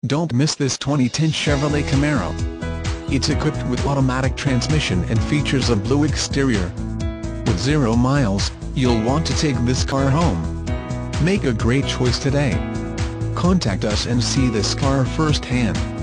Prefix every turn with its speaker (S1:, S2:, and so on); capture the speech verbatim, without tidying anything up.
S1: Don't miss this twenty ten Chevrolet Camaro. It's equipped with automatic transmission and features a blue exterior. With zero miles, you'll want to take this car home. Make a great choice today. Contact us and see this car firsthand.